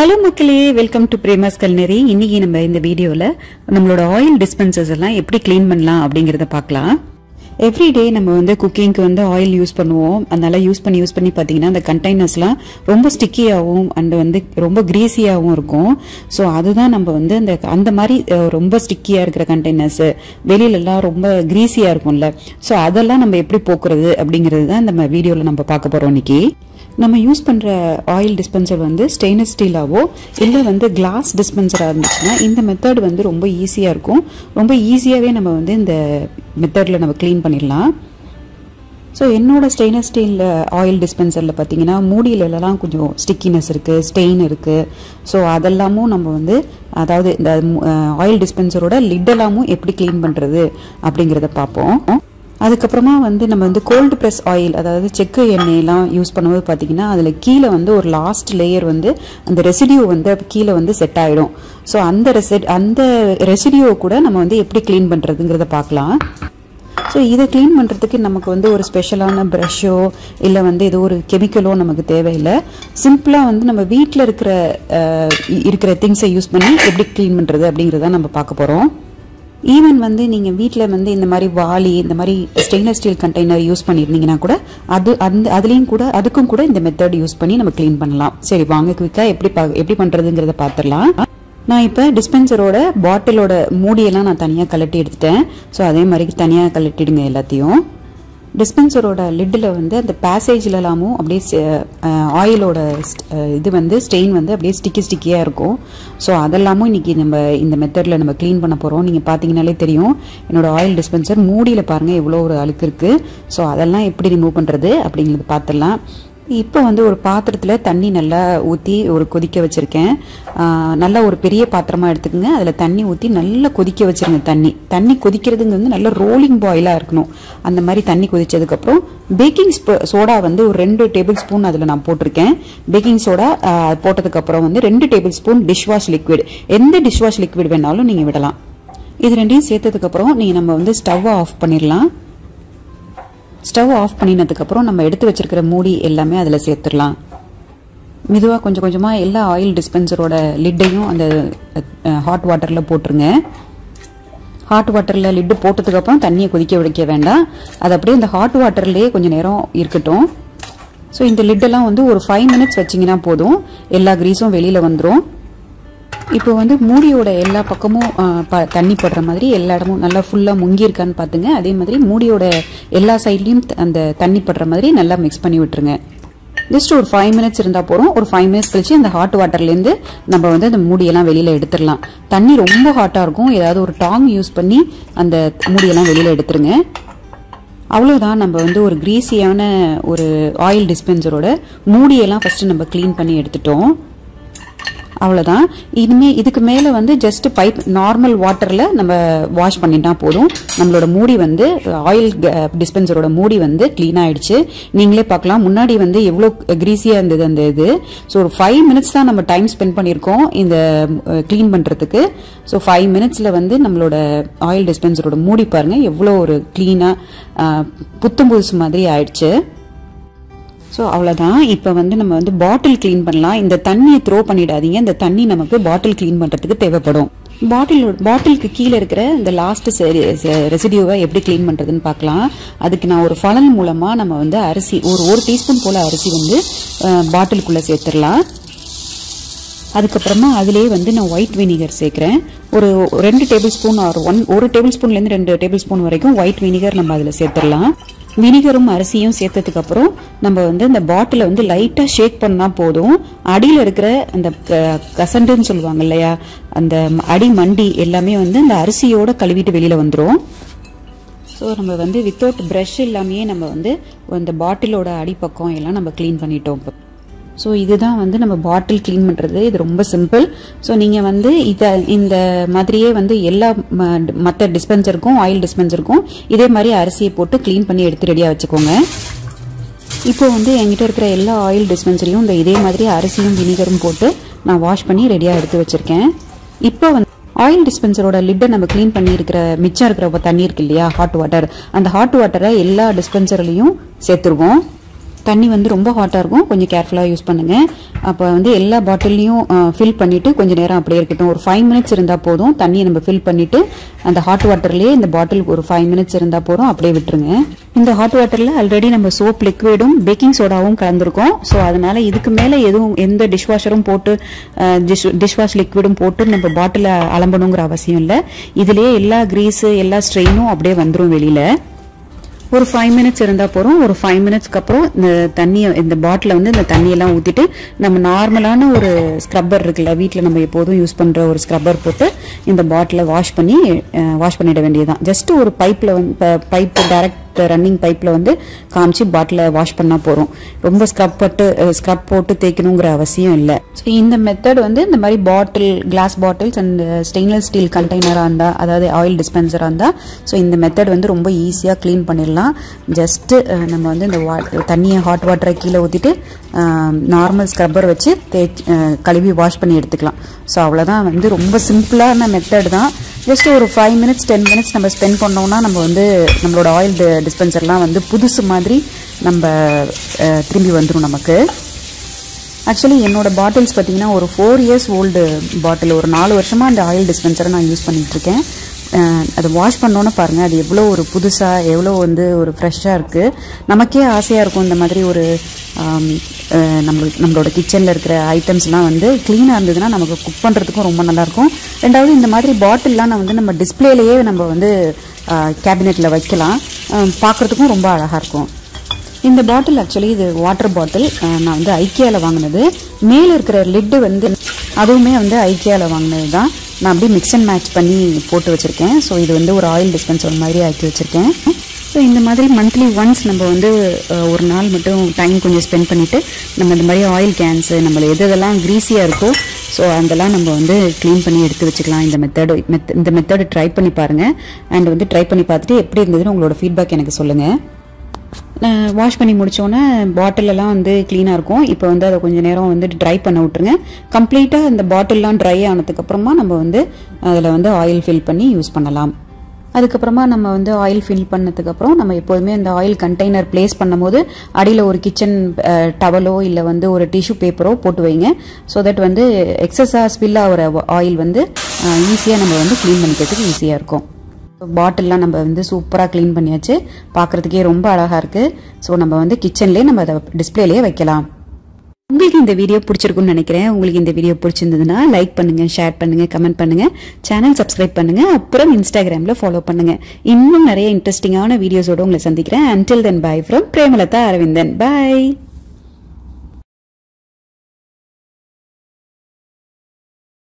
Hello மக்களே, welcome to Prema's culinary. இன்னைக்கு நம்ம இந்த வீடியோல நம்மளோட ஆயில் டிஸ்பென்சர்ஸ் எல்லாம் எப்படி க்ளீன் பண்ணலாம் அப்படிங்கறத பார்க்கலாம். எவ்ரி டே நம்ம வந்து குக்கிங்க்கு வந்து ஆயில் யூஸ் பண்ணுவோம். அதனால யூஸ் பண்ணி பாத்தீங்கன்னா அந்த கண்டெய்னர்ஸ்லாம் ரொம்ப ஸ்டிக்கியாகவும் அண்ட் வந்து ரொம்ப கிரீஸியாகவும் இருக்கும். ஸோ அதுதான் நம்ம வந்து அந்த மாதிரி ரொம்ப ஸ்டிக்கியா இருக்கிற கண்டெய்னர்ஸ் வெளியில எல்லாம் ரொம்ப கிரீஸியா இருக்கும்ல. ஸோ அதெல்லாம் நம்ம எப்படி போக்குறது அப்படிங்கிறது தான் இந்த வீடியோல நம்ம பார்க்க போறோம். இன்னைக்கு நம்ம யூஸ் பண்ற ஆயில் டிஸ்பென்சர் வந்து ஸ்டெயின்லெஸ் ஸ்டீலாவோ இல்ல வந்து கிளாஸ் டிஸ்பென்சரா இருந்துச்சுன்னா இந்த மெத்தட் வந்து ரொம்ப ஈஸியா இருக்கும். ரொம்ப ஈஸியாவே நம்ம வந்து இந்த மெத்தட்ல நம்ம க்ளீன் பண்ணிடலாம். ஸோ என்னோட ஸ்டெயின்லெஸ் ஸ்டீல் ஆயில் டிஸ்பென்சரில் பார்த்தீங்கன்னா மூடியிலலாம் கொஞ்சம் ஸ்டிக்கினஸ் இருக்குது, ஸ்டெயின் இருக்குது. ஸோ அதெல்லாமும் நம்ம வந்து அதாவது இந்த ஆயில் டிஸ்பென்சரோட லிட்டெல்லாமும் எப்படி க்ளீன் பண்ணுறது அப்படிங்கிறத பார்ப்போம். அதுக்கப்புறமா வந்து நம்ம வந்து கோல்டு ப்ரெஸ் ஆயில், அதாவது செக்கு எண்ணெயெல்லாம் யூஸ் பண்ணும்போது பார்த்தீங்கன்னா அதில் கீழே வந்து ஒரு லாஸ்ட் லேயர் வந்து அந்த ரெசிடியூ வந்து கீழே வந்து செட் ஆகிடும். ஸோ அந்த ரெசிடியூவை கூட நம்ம வந்து எப்படி க்ளீன் பண்ணுறதுங்கிறத பார்க்கலாம். ஸோ இதை க்ளீன் பண்ணுறதுக்கு நமக்கு வந்து ஒரு ஸ்பெஷலான ப்ரஷோ இல்லை வந்து ஏதோ ஒரு கெமிக்கலோ நமக்கு தேவையில்லை. சிம்பிளாக வந்து நம்ம வீட்டில் இருக்கிற திங்ஸை யூஸ் பண்ணி எப்படி க்ளீன் பண்ணுறது அப்படிங்கிறத நம்ம பார்க்க போகிறோம். ஈவன் வந்து நீங்கள் வீட்டில் வந்து இந்த மாதிரி வாளி, இந்த மாதிரி ஸ்டெயின்லெஸ் ஸ்டீல் கண்டெய்னர் யூஸ் பண்ணியிருந்தீங்கன்னா கூட அதுக்கும் கூட இந்த மெத்தட் யூஸ் பண்ணி நம்ம க்ளீன் பண்ணலாம். சரி, வாங்க குயிக்காக எப்படி பண்ணுறதுங்கிறத பார்த்துடலாம். நான் இப்போ டிஸ்பென்சரோட பாட்டிலோட மூடியெல்லாம் நான் தனியாக கலட்டி எடுத்துட்டேன். ஸோ அதே மாதிரி தனியாக கலட்டிடுங்க எல்லாத்தையும். டிஸ்பென்சரோட லிட்டில் வந்து அந்த பேசேஜ்லலாமும் அப்படியே ஆயிலோட இது வந்து ஸ்டெயின் வந்து அப்படியே ஸ்டிக்கியாக இருக்கும். ஸோ அதெல்லாமும் இன்னைக்கு நம்ம இந்த மெத்தடில் நம்ம க்ளீன் பண்ண போகிறோம். நீங்கள் பார்த்தீங்கன்னாலே தெரியும் என்னோட ஆயில் டிஸ்பென்சர் மூடியில் பாருங்கள் எவ்வளோ ஒரு அழுக்கு இருக்குது. ஸோ அதெல்லாம் எப்படி ரிமூவ் பண்ணுறது அப்படிங்கிறது பார்த்துடலாம். இப்போ வந்து ஒரு பாத்திரத்தில் தண்ணி நல்லா ஊற்றி ஒரு கொதிக்க வச்சுருக்கேன். நல்லா ஒரு பெரிய பாத்திரமாக எடுத்துக்கோங்க. அதில் தண்ணி ஊற்றி நல்லா கொதிக்க வச்சுருங்க. தண்ணி கொதிக்கிறதுங்க வந்து நல்லா ரோலிங் பாயிலாக இருக்கணும். அந்த மாதிரி தண்ணி கொதிச்சதுக்கப்புறம் பேக்கிங் சோடா வந்து ஒரு 2 டேபிள் ஸ்பூன் அதில் நான் போட்டிருக்கேன். பேக்கிங் சோடா போட்டதுக்கப்புறம் வந்து 2 டேபிள் ஸ்பூன் டிஷ்வாஷ் லிக்விட், எந்த டிஷ்வாஷ் லிக்விட் வேணாலும் நீங்கள் விடலாம். இது ரெண்டையும் சேர்த்ததுக்கப்புறம் நம்ம வந்து ஸ்டவ்வை ஆஃப் பண்ணிடலாம். ஸ்டவ் ஆஃப் பண்ணினதுக்கப்புறம் நம்ம எடுத்து வச்சிருக்கிற மூடி எல்லாமே அதில் சேர்த்துடலாம். மெதுவாக கொஞ்சம் கொஞ்சமாக எல்லா ஆயில் டிஸ்பென்சரோட லிட்டையும் அந்த ஹாட் வாட்டரில் போட்டுருங்க. ஹாட் வாட்டரில் லிட்டு போட்டதுக்கப்புறம் தண்ணியை கொதிக்க வைக்க வேண்டாம். அது அப்படியே இந்த ஹாட் வாட்டர்லேயே கொஞ்சம் நேரம் இருக்கட்டும். ஸோ இந்த லிட்டெல்லாம் வந்து ஒரு 5 மினிட்ஸ் வச்சிங்கன்னா போதும், எல்லா கிரீஸும் வெளியில் வந்துடும். இப்போ வந்து மூடியோட எல்லா பக்கமும் தண்ணி படுற மாதிரி எல்லா இடமும் நல்லா ஃபுல்லாக முங்கியிருக்கான்னு பார்த்துங்க. அதே மாதிரி மூடியோட எல்லா சைட்லையும் அந்த தண்ணி படுற மாதிரி நல்லா மிக்ஸ் பண்ணி விட்டுருங்க. ஜஸ்ட் ஒரு 5 மினிட்ஸ் இருந்தால் போகிறோம். ஒரு 5 மினிட்ஸ் கழிச்சு அந்த ஹாட் வாட்டர்லேருந்து நம்ம வந்து அந்த மூடியெல்லாம் வெளியில் எடுத்துடலாம். தண்ணி ரொம்ப ஹாட்டாக இருக்கும். ஏதாவது ஒரு டாங் யூஸ் பண்ணி அந்த மூடியெல்லாம் வெளியில் எடுத்துருங்க. அவ்வளோதான், நம்ம வந்து ஒரு கிரீஸியான ஒரு ஆயில் டிஸ்பென்சரோட மூடியெல்லாம் ஃபஸ்ட்டு நம்ம க்ளீன் பண்ணி எடுத்துட்டோம். அவ்வளோதான். இதுக்கு மேலே வந்து ஜஸ்ட் பைப் நார்மல் வாட்டரில் நம்ம வாஷ் பண்ணிட்டா போதும். நம்மளோட மூடி வந்து ஆயில் டிஸ்பென்சரோட மூடி வந்து க்ளீன் ஆயிடுச்சு. நீங்களே பார்க்கலாம் முன்னாடி வந்து எவ்வளோ கிரீஸியாக இருந்தது அந்த இது. ஸோ ஒரு 5 மினிட்ஸ் தான் நம்ம டைம் ஸ்பெண்ட் பண்ணியிருக்கோம் இந்த க்ளீன் பண்ணுறதுக்கு. ஸோ 5 மினிட்ஸில் வந்து நம்மளோட ஆயில் டிஸ்பென்சரோட மூடி பாருங்கள் எவ்வளோ ஒரு க்ளீனாக புத்தம் புதுசு மாதிரி ஆயிடுச்சு. ஸோ அவ்வளோதான். இப்போ வந்து நம்ம வந்து பாட்டில் க்ளீன் பண்ணலாம். இந்த தண்ணியை த்ரோ பண்ணிடாதீங்க. இந்த தண்ணி நமக்கு பாட்டில் க்ளீன் பண்ணுறதுக்கு தேவைப்படும். பாட்டிலுக்கு கீழே இருக்கிற இந்த லாஸ்ட் ரெசிடியூவை எப்படி க்ளீன் பண்ணுறதுன்னு பார்க்கலாம். அதுக்கு நான் ஒரு ஃபனல் மூலமாக நம்ம வந்து அரிசி ஒரு டீஸ்பூன் போல் அரிசி வந்து பாட்டிலுக்குள்ளே சேர்த்துடலாம். அதுக்கப்புறமா அதிலே வந்து நான் ஒயிட் வினிகர் சேர்க்குறேன். ஒரு 2 டேபிள் ஸ்பூன் ஒரு டேபிள் ஸ்பூன்லேருந்து 2 டேபிள் ஸ்பூன் வரைக்கும் ஒயிட் வினிகர் நம்ம அதில் சேர்த்துடலாம். வினிகரும் அரிசியும் சேர்த்ததுக்கப்புறம் நம்ம வந்து இந்த பாட்டிலை வந்து லைட்டாக ஷேக் பண்ணால் போதும். அடியில் இருக்கிற அந்த கசண்டுன்னு சொல்லுவாங்க இல்லையா, அந்த அடி மண்டி எல்லாமே வந்து இந்த அரிசியோட கழுவிட்டு வெளியில் வந்துடும். ஸோ நம்ம வந்து வித்தவுட் ப்ரஷ் இல்லாமையே நம்ம வந்து இந்த பாட்டிலோட அடிப்பக்கம் எல்லாம் நம்ம க்ளீன் பண்ணிட்டோம். ஸோ இதுதான் வந்து நம்ம பாட்டில் க்ளீன் பண்ணுறது. இது ரொம்ப சிம்பிள். ஸோ நீங்கள் வந்து இந்த மாதிரியே வந்து எல்லா மற்ற டிஸ்பென்சருக்கும் ஆயில் டிஸ்பென்சருக்கும் இதே மாதிரி அரிசியை போட்டு க்ளீன் பண்ணி எடுத்து ரெடியாக வச்சுக்கோங்க. இப்போ வந்து என்கிட்ட இருக்கிற எல்லா ஆயில் டிஸ்பென்சரையும் இதே மாதிரி அரிசியும் வினிகரும் போட்டு நான் வாஷ் பண்ணி ரெடியாக எடுத்து வச்சுருக்கேன். இப்போ வந்து ஆயில் டிஸ்பென்சரோட லிட்டை நம்ம க்ளீன் பண்ணி மிச்சம் இருக்கிற தண்ணி இருக்கு இல்லையா, ஹாட் வாட்டர், அந்த ஹாட் வாட்டரை எல்லா டிஸ்பென்சர்லையும் சேர்த்துருவோம். தண்ணி வந்து ரொம்ப ஹாட்டாக இருக்கும், கொஞ்சம் கேர்ஃபுல்லாக யூஸ் பண்ணுங்கள். அப்போ வந்து எல்லா பாட்டிலையும் ஃபில் பண்ணிவிட்டு கொஞ்சம் நேரம் அப்படியே இருக்கட்டும். ஒரு 5 மினிட்ஸ் இருந்தால் போதும். தண்ணியை நம்ம ஃபில் பண்ணிவிட்டு அந்த ஹாட் வாட்டர்லேயே இந்த பாட்டில் ஒரு 5 மினிட்ஸ் இருந்தால் போதும், அப்படியே விட்டுருங்க. இந்த ஹாட் வாட்டரில் ஆல்ரெடி நம்ம சோப் லிக்விடும் பேக்கிங் சோடாவும் கலந்துருக்கோம். ஸோ அதனால் இதுக்கு மேலே எந்த டிஷ்வாஷரும் போட்டு டிஷ்வாஷ் லிக்விடும் போட்டு நம்ம பாட்டிலை அலம்பணுங்கிற அவசியம் இல்லை. இதுலேயே எல்லா கிரீஸு எல்லா ஸ்ட்ரெயினும் அப்படியே வந்துடும் வெளியில். ஒரு 5 மினிட்ஸ் இருந்தால் போகிறோம். ஒரு 5 மினிட்ஸ்க்கு அப்புறம் இந்த தண்ணியை இந்த பாட்டிலை வந்து இந்த தண்ணியெல்லாம் ஊற்றிட்டு நம்ம நார்மலான ஒரு ஸ்க்ரப்பர் இருக்குல்ல, வீட்டில் நம்ம எப்போதும் யூஸ் பண்ணுற ஒரு ஸ்க்ரப்பர் போட்டு இந்த பாட்டிலை வாஷ் பண்ணிட வேண்டியதுதான். ஜஸ்ட் ஒரு பைப்பில் வந்து பைப் டைரக்ட் ரன்னிங் பைப்பில் வந்து காமிச்சு பாட்டிலை வாஷ் பண்ணால் போகிறோம். ரொம்ப ஸ்க்ரப் போட்டு தேய்க்கணுங்கிற அவசியம் இல்லை. ஸோ இந்த மெத்தட் வந்து இந்த மாதிரி glass bottles and stainless steel கண்டெய்னராக இருந்தால், அதாவது ஆயில் டிஸ்பென்சராக இருந்தால், ஸோ இந்த மெத்தட் வந்து ரொம்ப ஈஸியாக க்ளீன் பண்ணிடலாம். ஜஸ்ட்டு நம்ம வந்து இந்த தண்ணியை ஹாட் வாட்டரை கீழே ஊற்றிட்டு நார்மல் ஸ்க்ரப்பர் வச்சு கழுவி வாஷ் பண்ணி எடுத்துக்கலாம். ஸோ அவ்வளோதான், வந்து ரொம்ப சிம்பிளான மெத்தட் தான். ஜஸ்ட் ஒரு 5 மினிட்ஸ் 10 மினிட்ஸ் நம்ம ஸ்பெண்ட் பண்ணோம்னா நம்ம வந்து நம்மளோட ஆயில் டிஸ்பென்சர்லாம் வந்து புதுசு மாதிரி நம்ம திரும்பி வந்துடும் நமக்கு. ஆக்சுவலி என்னோட பாட்டில்ஸ் பார்த்தீங்கன்னா ஒரு 4 இயர்ஸ் ஓல்டு பாட்டில், ஒரு 4 வருஷமாக அந்த ஆயில் டிஸ்பென்சரை நான் யூஸ் பண்ணிகிட்ருக்கேன். அதை வாஷ் பண்ணோன்னு பாருங்கள், அது எவ்வளோ ஒரு புதுசாக எவ்வளோ வந்து ஒரு ஃப்ரெஷ்ஷாக இருக்குது. நமக்கே ஆசையாக இருக்கும் இந்த மாதிரி ஒரு நம்மளோட கிச்சனில் இருக்கிற ஐட்டம்ஸ்லாம் வந்து க்ளீனாக இருந்ததுன்னா நமக்கு குக் பண்ணுறதுக்கும் ரொம்ப நல்லாயிருக்கும். ரெண்டாவது இந்த மாதிரி பாட்டில்லாம் வந்து நம்ம டிஸ்பிளேலேயே நம்ம வந்து கேபினெட்டில் வைக்கலாம், பார்க்குறதுக்கும் ரொம்ப அழகாக இருக்கும். இந்த பாட்டில் ஆக்சுவலி இது வாட்டர் பாட்டில், நான் வந்து ஐக்கியாவில் வாங்கினது. மேலே இருக்கிற லிட்டு வந்து அதுவுமே வந்து ஐக்கியாவில் வாங்கினது தான். நான் அப்படியே மிக்ஸ் அண்ட் மேட்ச் பண்ணி போட்டு வச்சுருக்கேன். ஸோ இது வந்து ஒரு ஆயில் டிஸ்பென்சர் மாதிரி ஆக்கி வச்சுருக்கேன். ஸோ இந்த மாதிரி மந்த்லி ஒன்ஸ் நம்ம வந்து ஒரு நாள் மட்டும் டைம் கொஞ்சம் ஸ்பெண்ட் பண்ணிவிட்டு நம்ம இந்த மாதிரி ஆயில் கேன்ஸு நம்மளை எதெல்லாம் க்ரீஸியாக இருக்கோ ஸோ அதெல்லாம் நம்ம வந்து க்ளீன் பண்ணி எடுத்து வச்சுக்கலாம். இந்த மெத்தடு ட்ரை பண்ணி பாருங்கள். அண்ட் வந்து ட்ரை பண்ணி பார்த்துட்டு எப்படி இருந்ததுன்னு உங்களோட ஃபீட்பேக் எனக்கு சொல்லுங்கள். வாஷ் பண்ணி முடித்தோன்னே பாட்டிலெல்லாம் வந்து க்ளீனாக இருக்கும். இப்போ வந்து அதை கொஞ்சம் நேரம் வந்து ட்ரை பண்ண விட்டுருங்க. கம்ப்ளீட்டாக இந்த பாட்டில்லாம் ட்ரை ஆனதுக்கப்புறமா நம்ம வந்து அதில் வந்து ஆயில் ஃபில் பண்ணி யூஸ் பண்ணலாம். அதுக்கப்புறமா நம்ம வந்து ஆயில் ஃபில் பண்ணதுக்கப்புறம் நம்ம எப்போதுமே இந்த ஆயில் கண்டெய்னர் பிளேஸ் பண்ணும்போது அடியில் ஒரு கிச்சன் டவலோ இல்லை வந்து ஒரு டிஷ்யூ பேப்பரோ போட்டு வைங்க. ஸோ தட் வந்து எக்ஸஸாக ஸ்பில் ஆகிற ஆயில் வந்து ஈஸியாக நம்ம வந்து க்ளீன் பண்ணிக்கிறதுக்கு ஈஸியாக இருக்கும். பாட்டில்லாம் நம்ம வந்து சூப்பராக க்ளீன் பண்ணியாச்சு, பார்க்குறதுக்கே ரொம்ப அழகாக இருக்குது. ஸோ நம்ம வந்து கிச்சன்லேயே நம்ம அதை டிஸ்பிளேலேயே வைக்கலாம். உங்களுக்கு இந்த வீடியோ பிடிச்சிருக்குன்னு நினைக்கிறேன். உங்களுக்கு இந்த வீடியோ பிடிச்சிருந்ததுன்னா லைக் பண்ணுங்கள், ஷேர் பண்ணுங்கள், கமெண்ட் பண்ணுங்கள், சேனல் சப்ஸ்கிரைப் பண்ணுங்கள், அப்புறம் இன்ஸ்டாகிராமில் ஃபாலோ பண்ணுங்கள். இன்னும் நிறைய இன்ட்ரெஸ்டிங்கான வீடியோஸோடு உங்களை சந்திக்கிறேன். Until then, bye from Premalatha Aravindan. Bye.